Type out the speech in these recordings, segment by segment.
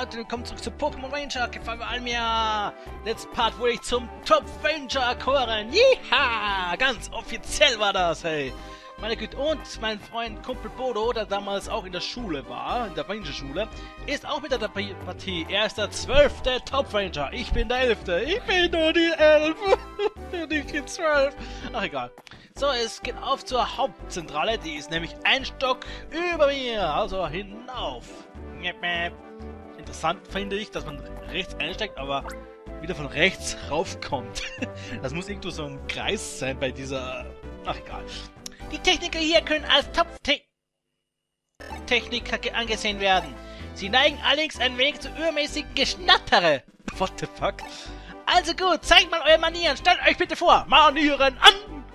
Leute, willkommen zurück zu Pokémon Ranger, gefallen mir Almia. Letzten Part wurde ich zum Top Ranger erkoren. Jeha! Ganz offiziell war das, hey. Meine Güte, und mein Freund Kumpel Bodo, der damals auch in der Schule war, in der Ranger-Schule, ist auch mit der Partie. Er ist der 12. Top Ranger. Ich bin der 11. Ich bin nur die 11. Nicht die 12. Ach, egal. So, es geht auf zur Hauptzentrale. Die ist nämlich ein Stock über mir. Also hinauf. Interessant finde ich, dass man rechts einsteigt, aber wieder von rechts raufkommt. Das muss irgendwo so ein Kreis sein bei dieser... Ach, egal. Die Techniker hier können als Top-Techniker angesehen werden. Sie neigen allerdings ein wenig zu übermäßigen Geschnattere. What the fuck? Also gut, zeigt mal eure Manieren. Stellt euch bitte vor. Manieren an!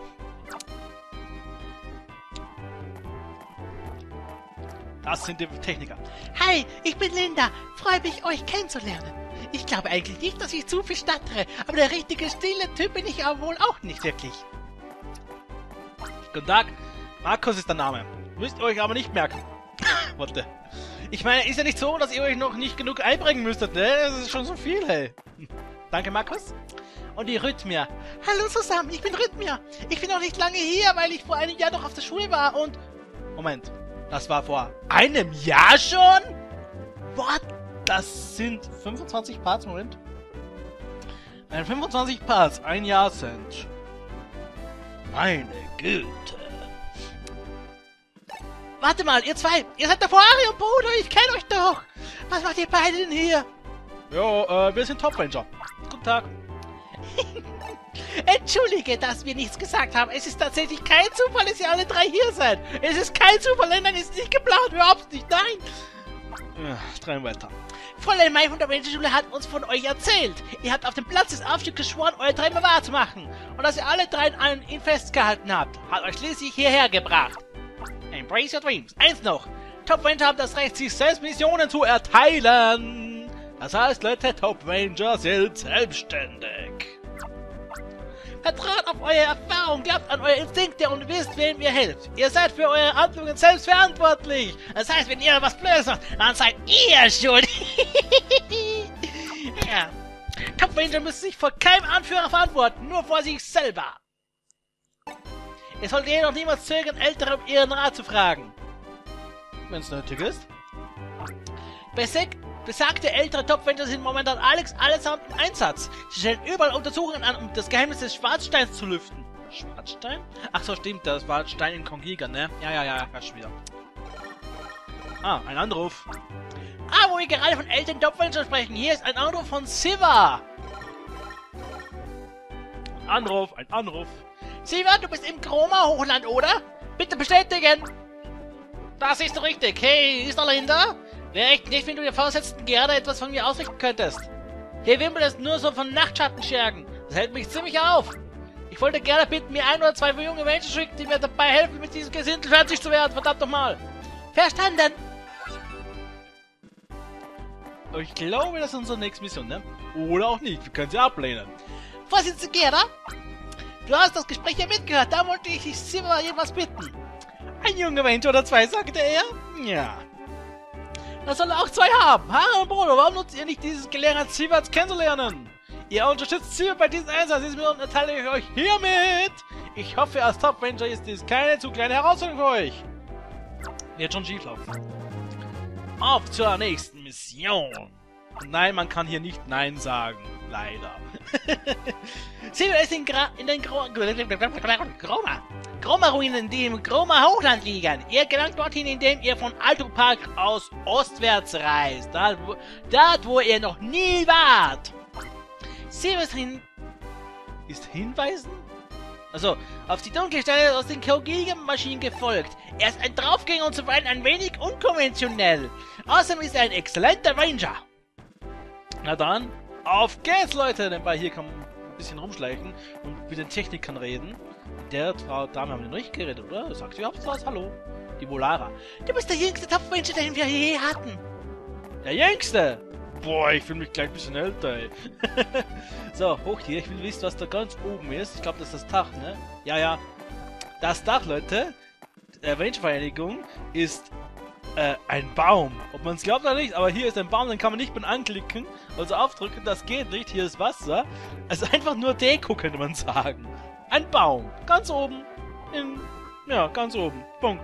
Das sind die Techniker. Hi, ich bin Linda. Freue mich, euch kennenzulernen. Ich glaube eigentlich nicht, dass ich zu viel stottere, aber der richtige stille Typ bin ich aber wohl auch nicht wirklich. Guten Tag, Markus ist der Name. Müsst ihr euch aber nicht merken. Warte. Ich meine, ist ja nicht so, dass ihr euch noch nicht genug einbringen müsstet, ne? Das ist schon so viel, hey. Danke, Markus. Und die Rhythmia. Hallo zusammen, ich bin Rhythmia. Ich bin noch nicht lange hier, weil ich vor einem Jahr noch auf der Schule war und... Moment, das war vor einem Jahr schon? What? Das sind 25 Parts, Moment. Wenn 25 Parts ein Jahr sind... Meine Güte. Warte mal, ihr zwei. Ihr seid der Ari und Bruder. Ich kenne euch doch. Was macht ihr beide denn hier? Ja, wir sind Top Ranger. Guten Tag. Entschuldige, dass wir nichts gesagt haben. Es ist tatsächlich kein Zufall, dass ihr alle drei hier seid. Es ist kein Zufall, nein, es ist nicht geplant. Überhaupt nicht, nein. Ja, drehen weiter. Fräulein Mai von der Ranger-Schule hat uns von euch erzählt. Ihr habt auf dem Platz des Aufstiegs geschworen, eure Träume wahrzumachen. Und dass ihr alle drei an ihn festgehalten habt, hat euch schließlich hierher gebracht. Embrace your dreams. Eins noch. Top Ranger haben das Recht, sich selbst Missionen zu erteilen. Das heißt, Leute, Top Ranger sind selbstständig. Vertraut auf eure Erfahrung, glaubt an eure Instinkte und wisst, wem ihr helft. Ihr seid für eure Handlungen selbst verantwortlich. Das heißt, wenn ihr was Blödes macht, dann seid ihr schuld. Ja. Top Ranger müssen sich vor keinem Anführer verantworten, nur vor sich selber. Ihr solltet jedoch niemals zögern, Ältere um ihren Rat zu fragen. Wenn es nötig ist. Besagte ältere Top Ranger sind momentan allesamt im Einsatz. Sie stellen überall Untersuchungen an, um das Geheimnis des Schwarzsteins zu lüften. Schwarzstein? Ach so, stimmt, das war Stein in Kongiga, ne? Ja, schon wieder. Ah, ein Anruf. Ah, wo wir gerade von älteren Top Ranger sprechen. Hier ist ein Anruf von Siva. Ein Anruf. Siva, du bist im Chroma-Hochland, oder? Bitte bestätigen. Das ist richtig. Hey, ist da Linda? Wäre echt nicht, wenn du der Vorgesetzten gerne etwas von mir ausrichten könntest. Hier wimmelt es nur so von Nachtschattenschergen. Das hält mich ziemlich auf. Ich wollte gerne bitten, mir ein oder zwei junge Menschen zu schicken, die mir dabei helfen, mit diesem Gesindel fertig zu werden. Verdammt nochmal. Verstanden. Ich glaube, das ist unsere nächste Mission, ne? Oder auch nicht. Wir können sie ablehnen. Vorsitzende Gera, du hast das Gespräch ja mitgehört. Da wollte ich dich immer etwas bitten. Ein junger Mensch oder zwei, sagte er. Ja. Das soll auch zwei haben. Harry und Bruder, warum nutzt ihr nicht dieses Gelegenheit, Sievers kennenzulernen? Ihr unterstützt Siever bei diesem Einsatz, diese Mission erteile ich euch hiermit. Ich hoffe, als Top Ranger ist dies keine zu kleine Herausforderung für euch. Wird schon schief laufen. Auf zur nächsten Mission. Nein, man kann hier nicht Nein sagen. Leider. Siever ist in den Chroma-Ruinen, die im Chroma-Hochland liegen. Ihr gelangt dorthin, indem ihr von Alto Park aus ostwärts reist. Dort, wo ihr noch nie wart. Siever ist hinweisen? Also, auf die dunkle Stelle aus den Kongiga-Maschinen gefolgt. Er ist ein Draufgänger und zuweilen ein wenig unkonventionell. Außerdem ist er ein exzellenter Ranger. Na dann, auf geht's, Leute! Denn hier kann man ein bisschen rumschleichen und mit den Technikern reden. Der Frau Dame haben wir noch nicht geredet, oder? Sagt überhaupt was? Hallo? Die Volara. Du bist der jüngste Top Ranger, den wir je hatten. Der jüngste? Boah, ich fühle mich gleich ein bisschen älter, ey. So, hoch hier. Ich will wissen, was da ganz oben ist. Ich glaube, das ist das Dach, ne? Ja. Das Dach, Leute, der Ranger-Vereinigung ist ein Baum. Ob man es glaubt oder nicht, aber hier ist ein Baum, den kann man nicht mit anklicken, also aufdrücken, das geht nicht. Hier ist Wasser. Also einfach nur Deko, könnte man sagen. Ein Baum. Ganz oben. Ja, ganz oben. Punkt.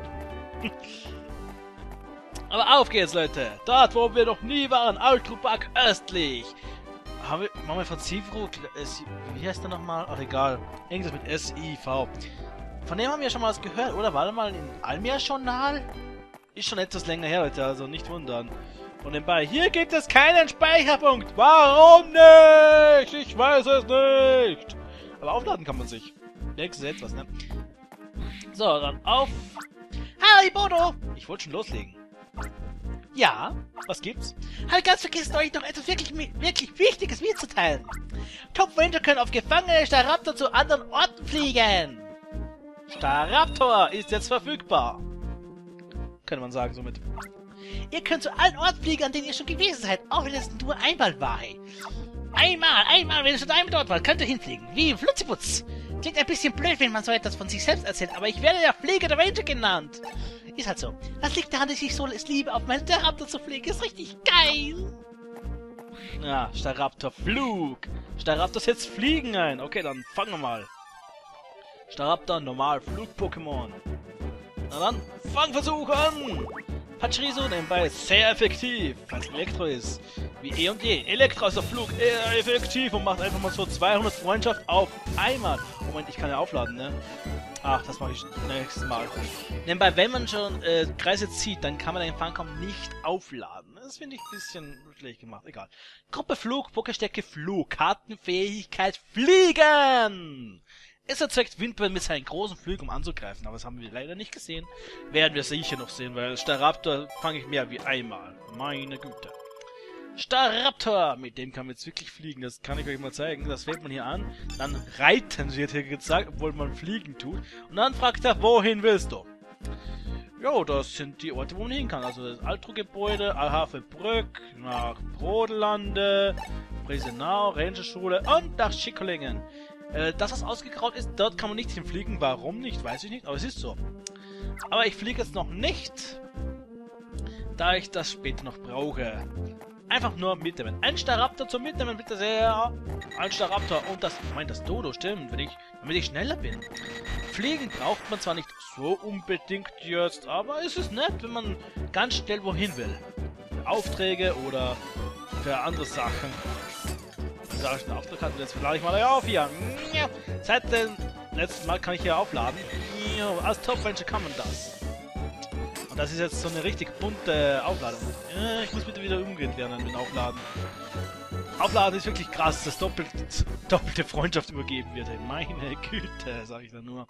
Aber auf geht's, Leute. Dort, wo wir noch nie waren. Ultrapark östlich. Machen wir von Sivro... Wie heißt der nochmal? Ach, egal. Irgendwas mit S-I-V. Von dem haben wir schon mal was gehört, oder? War der mal in Almia-Journal? Ist schon etwas länger her, Leute, also nicht wundern. Und nebenbei, hier gibt es keinen Speicherpunkt. Warum nicht? Ich weiß es nicht. Aber aufladen kann man sich. Nächstes etwas, ne? So, dann auf. Hi, Bodo! Ich wollte schon loslegen. Ja, was gibt's? Halt ganz vergessen, euch noch etwas wirklich Wichtiges mitzuteilen. Top Ranger können auf gefangene Staraptor zu anderen Orten fliegen. Staraptor ist jetzt verfügbar. Könnte man sagen, somit. Ihr könnt zu allen Orten fliegen, an denen ihr schon gewesen seid, auch wenn es nur einmal war. Einmal, wenn ihr schon einmal dort wart, könnt ihr hinfliegen. Wie im Flutziputz. Klingt ein bisschen blöd, wenn man so etwas von sich selbst erzählt, aber ich werde ja Flieger der Ranger genannt. Ist halt so. Das liegt daran, dass ich so es liebe, auf meinen Staraptor zu fliegen. Ist richtig geil. Ja, Staraptor Flug. Staraptor setzt Fliegen ein. Okay, dann fangen wir mal. Staraptor normal Flug-Pokémon. Na dann, Fangversuch an! Pachirisu nebenbei sehr effektiv, falls Elektro ist. Wie eh und je. Elektro ist auf Flug eher effektiv und macht einfach mal so 200 Freundschaft auf einmal. Moment, ich kann ja aufladen, ne? Ach, das mache ich nächstes Mal. Nebenbei, wenn man schon Kreise zieht, dann kann man den Fangkampf nicht aufladen. Das finde ich ein bisschen schlecht gemacht, egal. Gruppe Flug, Pokéstärke Flug, Kartenfähigkeit Fliegen! Es erzeugt Windböen mit seinen großen Flügeln, um anzugreifen, aber das haben wir leider nicht gesehen. Werden wir sicher noch sehen, weil Staraptor fange ich mehr wie einmal. Meine Güte. Staraptor! Mit dem kann man jetzt wirklich fliegen, das kann ich euch mal zeigen. Das wählt man hier an, dann reiten, wird hier gezeigt, obwohl man fliegen tut. Und dann fragt er, wohin willst du? Jo, das sind die Orte, wo man hin kann. Also das Altro-Gebäude, Alhafe-Brück, nach Brodlande, Bresenau, Rangerschule und nach Schickerlingen. Das, was ausgegraut ist, dort kann man nicht hinfliegen. Warum nicht, weiß ich nicht, aber es ist so. Aber ich fliege jetzt noch nicht, da ich das später noch brauche. Einfach nur mitnehmen. Ein Staraptor zum Mitnehmen, bitte sehr. Ein Staraptor und das, ich meine, das Dodo, stimmt, damit ich schneller bin. Fliegen braucht man zwar nicht so unbedingt jetzt, aber es ist nett, wenn man ganz schnell wohin will. Für Aufträge oder für andere Sachen. Da ich einen Auftrag hatte, jetzt lade ich mal auf hier. Seit dem letzten Mal kann ich hier aufladen. Als Top Ranger kann man das. Und das ist jetzt so eine richtig bunte Aufladung. Ich muss bitte wieder umgehen lernen mit Aufladen. Aufladen ist wirklich krass, dass doppelte Freundschaft übergeben wird. Meine Güte, sage ich dann nur.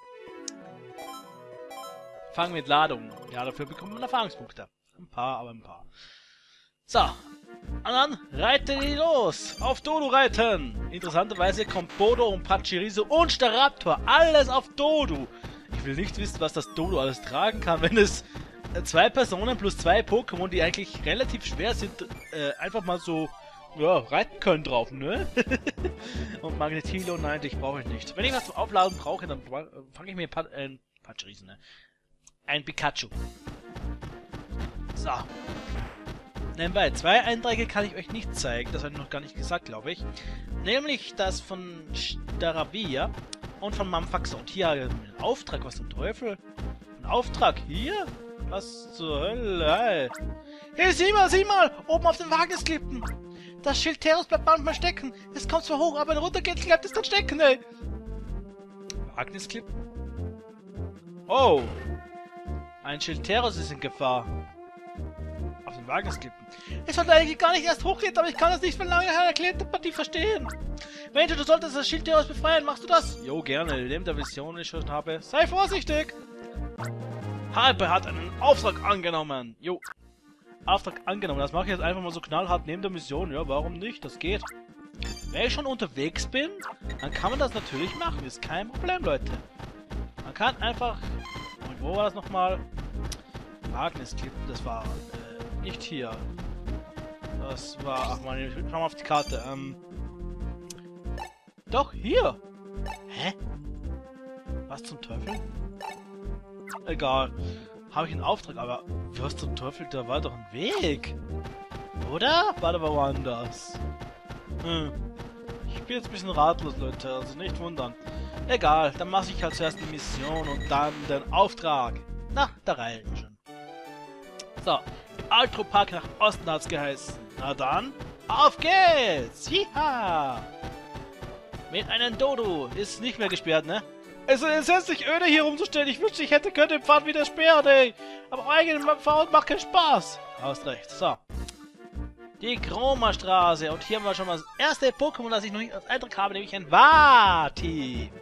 Fangen mit Ladung. Ja, dafür bekommt man Erfahrungspunkte. Ein paar, aber ein paar. So. Und dann reite die los! Auf Dodo reiten! Interessanterweise kommt Bodo und Pachirisu und Staraptor alles auf Dodo! Ich will nicht wissen, was das Dodo alles tragen kann, wenn es 2 Personen plus 2 Pokémon, die eigentlich relativ schwer sind, einfach mal so, ja, reiten können drauf, ne? Und Magnetilo, nein, dich brauche ich nicht. Wenn ich was zum Aufladen brauche, dann fange ich mir Pachirisu, ne? Ein Pikachu. So. Nebenbei, 2 Einträge kann ich euch nicht zeigen, das habe ich noch gar nicht gesagt, glaube ich. Nämlich das von Staravia und von Mamfax. Und hier habe ich einen Auftrag, was zum Teufel? Ein Auftrag hier? Was zur Hölle, hey. Hey, sieh mal, oben auf den Wagnisklippen. Das Schild Teros bleibt manchmal stecken. Es kommt zwar hoch, aber wenn er runtergeht, bleibt es dann stecken, ey. Wagnisklippen? Oh. Ein Schild Teros ist in Gefahr. Auf den Wagnisklippen. Ich sollte eigentlich gar nicht erst hochgehen, aber ich kann das nicht von lange her erklärte Partie verstehen. Ranger, du solltest das Schild Teros befreien. Machst du das? Jo, gerne. Neben der Vision, die ich schon habe. Sei vorsichtig. Harpe hat einen Auftrag angenommen. Jo. Auftrag angenommen. Das mache ich jetzt einfach mal so knallhart neben der Mission. Ja, warum nicht? Das geht. Wenn ich schon unterwegs bin, dann kann man das natürlich machen. Ist kein Problem, Leute. Man kann einfach... Und wo war das nochmal? Wagnisklippen, das war... nicht hier. Das war... Ach man, ich schau mal auf die Karte. Doch, hier! Hä? Was zum Teufel? Egal. habe ich einen Auftrag, aber was zum Teufel, da war doch ein Weg. Oder? War aber woanders. Ich bin jetzt ein bisschen ratlos, Leute, also nicht wundern. Egal, dann mache ich halt zuerst die Mission und dann den Auftrag. Na, da reichen wir schon. So, im Altro Park nach Osten hat's geheißen. Na dann, auf geht's! Jiha! Mit einem Dodo ist nicht mehr gesperrt, ne? Es ist entsetzlich öde hier rumzustehen. Ich wünschte, ich könnte den Pfad wieder sperren, ey. Aber eigenen Pfad macht keinen Spaß. Hast recht. So. Die Chroma-Straße. Und hier haben wir schon mal das erste Pokémon, das ich noch nicht als Eindruck habe, nämlich ein Vati.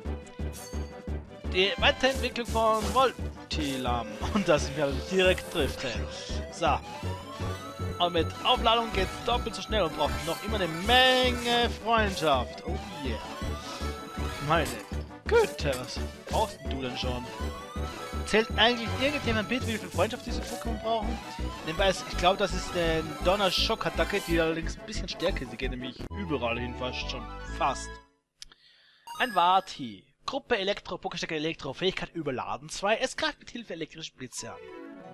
Die Weiterentwicklung von Voltilam. Und das mich also direkt trifft, ey. So. Und mit Aufladung geht's doppelt so schnell und braucht noch immer eine Menge Freundschaft. Oh yeah. Meine Güte, was brauchst du denn schon? Zählt eigentlich irgendjemand mit, wie viel Freundschaft diese Pokémon brauchen? Nebenbei, ich glaube, das ist eine Donner-Schock-Attacke, die allerdings ein bisschen stärker ist. Die geht nämlich überall hin, fast schon. Fast. Ein Vati. Gruppe Elektro, Pokéstärke Elektro, Fähigkeit überladen 2. Es greift mit Hilfe elektrischer Blitze an.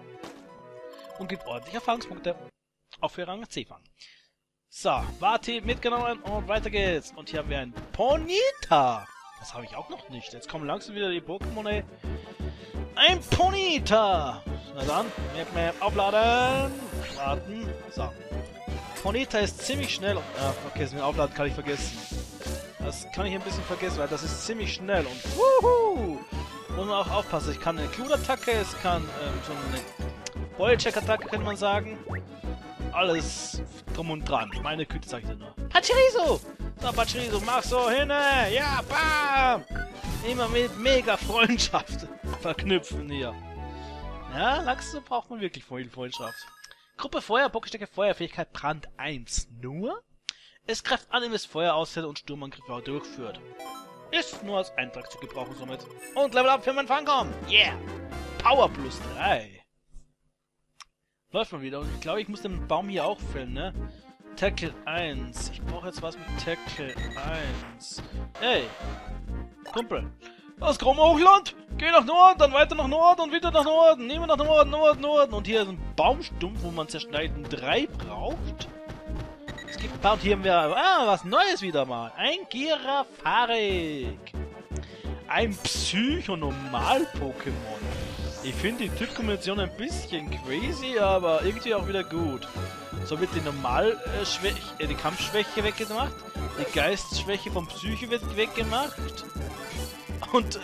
Und gibt ordentliche Erfahrungspunkte. Auch für Rang C-Fang. So, Vati mitgenommen und weiter geht's. Und hier haben wir ein Ponyta. Das habe ich auch noch nicht. Jetzt kommen langsam wieder die Pokémon, ey. Ein Ponyta! Na dann, Map, aufladen. Warten. So. Ponyta ist ziemlich schnell. Okay, das mit Aufladen kann ich vergessen. Das kann ich ein bisschen vergessen, weil das ist ziemlich schnell. Und wuhu! Muss man auch aufpassen. Ich kann eine Clue-Attacke, es kann so eine Boil-Check-Attacke, könnte man sagen. Alles drum und dran. Meine Güte, sag ich dir nur. Pachirisu! So, Pachirisu, mach so hin! Ja, bam! Immer mit mega Freundschaft verknüpfen hier. Ja, langsam braucht man wirklich viel Freundschaft. Gruppe Feuer, Pokéstärke Feuerfähigkeit Brand 1. Nur? Es greift an, indem es Feuer aushält und Sturmangriffe durchführt. Ist nur als Eintrag zu gebrauchen somit. Und Level Up für meinen Fangkorn! Yeah! Power plus 3. Läuft mal wieder. Und ich glaube, ich muss den Baum hier auch fällen, ne? Tackle 1. Ich brauche jetzt was mit Tackle 1. Hey! Kumpel! Das Chroma Hochland! Geh nach Norden, dann weiter nach Norden und wieder nach Norden! Immer nach Norden, Norden! Und hier ist ein Baumstumpf, wo man zerschneiden 3 braucht. Es gibt ein paar und hier haben wir... was Neues wieder mal! Ein Girafarik! Ein Psycho-Normal-Pokémon! Ich finde die Typkombination ein bisschen crazy, aber irgendwie auch wieder gut. So wird die die Kampfschwäche weggemacht, die Geistschwäche vom Psycho wird weggemacht. Und,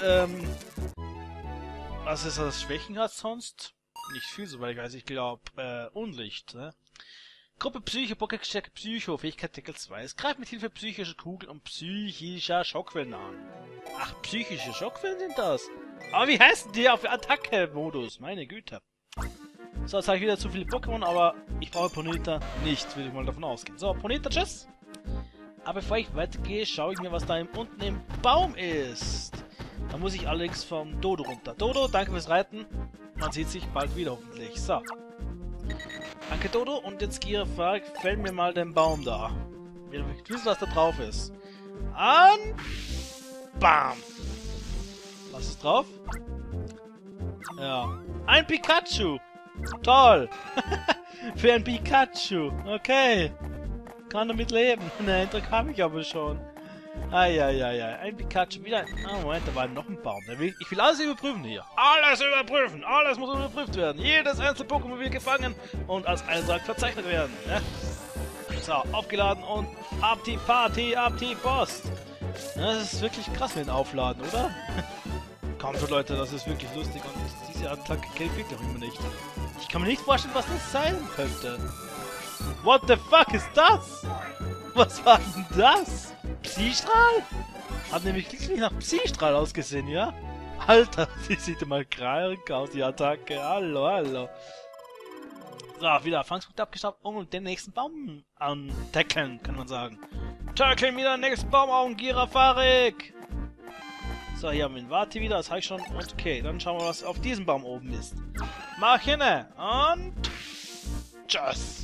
was ist das Schwächen hat sonst? Nicht viel, soweit ich weiß, ich glaube, Unlicht, ne? Gruppe Psycho, Pokéstärke Psycho, Fähigkeit Deckel 2. Es greift mit Hilfe psychischer Kugeln und psychischer Schockwellen an. Ach, psychische Schockwellen sind das? Aber wie heißen die auf Attacke-Modus? Meine Güte. So, jetzt habe ich wieder zu viele Pokémon, aber ich brauche Ponyta nicht, will ich mal davon ausgehen. So, Ponyta, tschüss! Aber bevor ich weitergehe, schaue ich mir, was da unten im Baum ist. Da muss ich allerdings vom Dodo runter. Dodo, danke fürs Reiten. Man sieht sich bald wieder hoffentlich. So. Danke, Dodo. Und jetzt, Girafarik, fäll mir mal den Baum da. Ich wissen, was da drauf ist. An... Bam! Was ist drauf? Ja. Ein Pikachu! Toll! Für ein Pikachu! Okay. Kann damit leben. Den Eindruck habe ich aber schon. Eieiei. Ein Pikachu wieder. Ah, Moment, da war noch ein Baum. Ich will alles überprüfen hier. Alles überprüfen! Alles muss überprüft werden. Jedes einzelne Pokémon will gefangen und als Eintrag verzeichnet werden. Ne? So, aufgeladen und ab die Party, ab die Post. Ja, das ist wirklich krass mit dem Aufladen, oder? Komm schon, Leute, das ist wirklich lustig und diese Attacke kenne ich wirklich immer nicht. Ich kann mir nicht vorstellen, was das sein könnte. What the fuck ist das? Was war denn das? Psystrahl? Hat nämlich wirklich nach Psystrahl ausgesehen, ja? Alter, die sieht mal krank aus, die Attacke. Hallo. So, wieder Erfahrungspunkte abgestaubt und den nächsten Baum antackeln, kann man sagen. Tackeln wieder den nächsten Baum auf, Girafarik! So, hier haben wir den Vati wieder, das habe ich schon. Und okay, dann schauen wir, was auf diesem Baum oben ist. Mach hin und... Tschüss!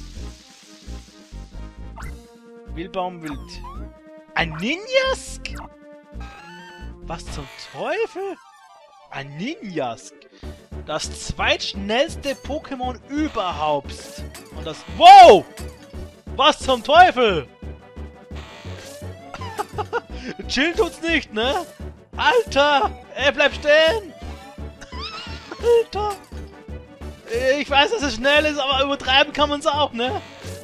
Wildbaum wild. Ein Ninjask? Was zum Teufel? Ein Ninjask? Das zweitschnellste Pokémon überhaupt. Und das... Wow! Was zum Teufel? Chill tut's nicht, ne? Alter! Ey, bleib stehen! Alter! Ich weiß, dass es schnell ist, aber übertreiben kann man's auch, ne?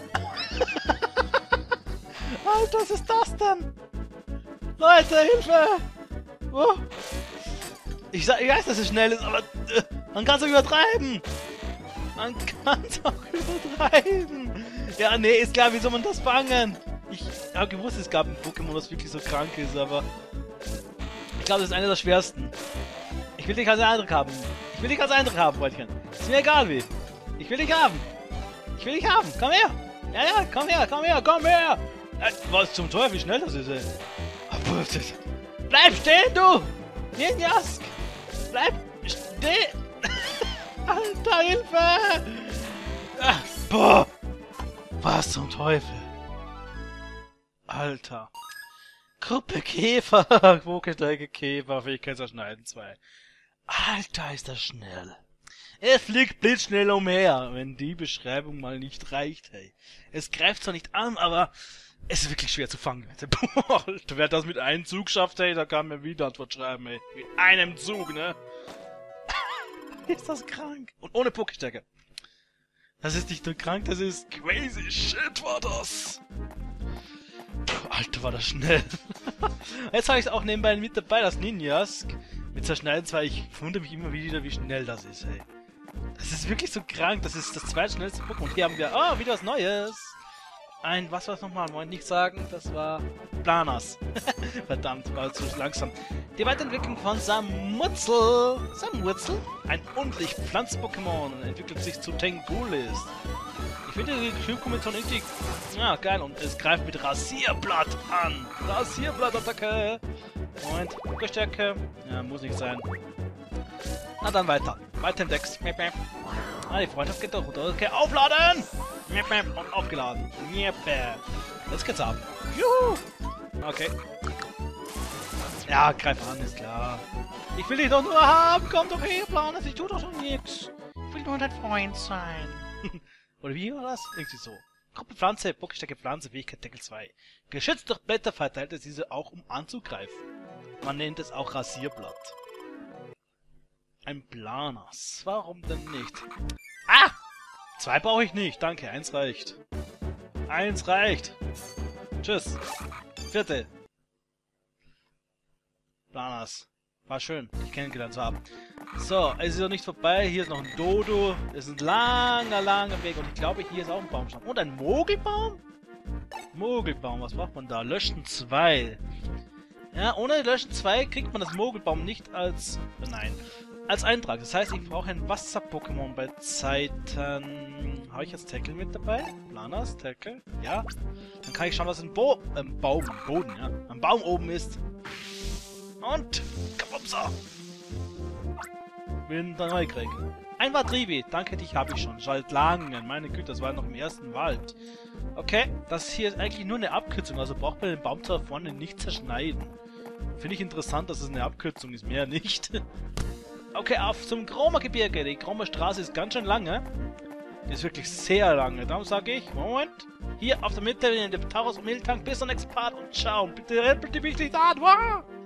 Alter, was ist das denn? Leute, Hilfe! Oh. Ich weiß, dass es schnell ist, aber man kann's auch übertreiben! Man kann's auch übertreiben! Ja, nee, ist klar, wie soll man das fangen? Ich habe gewusst, es gab ein Pokémon, das wirklich so krank ist, aber... Ich glaube, das ist einer der schwersten. Ich will dich als Eindruck haben. Ich will dich als Eindruck haben, Freundchen. Ist mir egal wie. Ich will dich haben. Ich will dich haben. Komm her. Ja, ja, komm her, komm her, komm her. Was zum Teufel, wie schnell das ist, ey. Bleib stehen, du. Ninjask. Bleib stehen. Alter, Hilfe. Ach, boah. Was zum Teufel. Alter. Gruppe Käfer. Pokéstrecke Käfer. Fähigkeit zerschneiden 2. Alter, ist das schnell. Es fliegt blitzschnell umher, wenn die Beschreibung mal nicht reicht, hey. Es greift zwar nicht an, aber es ist wirklich schwer zu fangen. Boah, Alter, wer das mit einem Zug schafft, hey, da kann mir wieder Antwort schreiben, hey. Mit einem Zug, ne? Ist das krank? Und ohne Pokéstrecke. Das ist nicht nur krank, das ist crazy shit, war das. Puh, Alter, war das schnell. Jetzt habe ich es auch nebenbei mit dabei, das Ninjask. Mit Zerschneiden 2, ich wundere mich immer wieder, wie schnell das ist, hey. Das ist wirklich so krank, das ist das zweitschnellste Pokémon. Hier haben wir, oh, wieder was Neues. Was war es nochmal? Wollte ich nicht sagen, das war Blanas. Verdammt, war zu langsam. Die Weiterentwicklung von Samurzel. Samurzel? Ein ordentlich Pflanz-Pokémon, entwickelt sich zu Tengulis. Ich finde die Typ-Kombination irgendwie... Ja, geil, und es greift mit Rasierblatt an. Rasierblatt-Attacke. Moment, Pokéstärke. Ja, muss nicht sein. Na dann weiter. Weiter im Dex. Ah, die Freundschaft geht doch runter. Okay, aufladen! Und aufgeladen. Jetzt geht's ab. Juhu! Okay. Ja, greif an, ist klar. Ich will dich doch nur haben. Komm doch her, Planes. Ich tu doch schon nix. Ich will nur dein Freund sein. Oder wie war das? Irgendwie so. Gruppe Pflanze, Pokéstärke Pflanze, Fähigkeit Deckel 2. Geschützt durch Blätter verteilt es diese auch, um anzugreifen. Man nennt es auch Rasierblatt. Ein Blanas. Warum denn nicht? Ah! 2 brauche ich nicht. Danke, 1 reicht. 1 reicht. Tschüss. 4. Blanas. War schön, dich kennengelernt zu haben. So, es ist noch nicht vorbei. Hier ist noch ein Dodo. Es ist ein langer Weg. Und ich glaube, hier ist auch ein Baumstamm. Und ein Mogelbaum? Mogelbaum, was braucht man da? Löschen 2. Ja, ohne Löschen 2 kriegt man das Mogelbaum nicht als... Nein. Als Eintrag. Das heißt, ich brauche ein Wasser-Pokémon bei Zeiten... Habe ich jetzt Tackle mit dabei? Blanas, Tackle? Ja. Dann kann ich schauen, was ein Boden, ja. Am Baum oben ist. Und... Kabumsa! Bin da neugierig. Ein Vadribi. Danke, dich habe ich schon. Schaltlangen. Meine Güte, das war noch im ersten Wald. Okay, das hier ist eigentlich nur eine Abkürzung. Also braucht man den Baum da vorne nicht zerschneiden. Finde ich interessant, dass es eine Abkürzung ist. Mehr nicht. Okay, auf zum Chroma-Gebirge. Die Chroma-Straße ist ganz schön lange. Die ist wirklich sehr lange. Darum sage ich, Moment. Hier auf der Mitte in dem Taurus und Miltank bis zum nächsten Part und ciao. Und bitte rempelt die mich nicht an. Wow!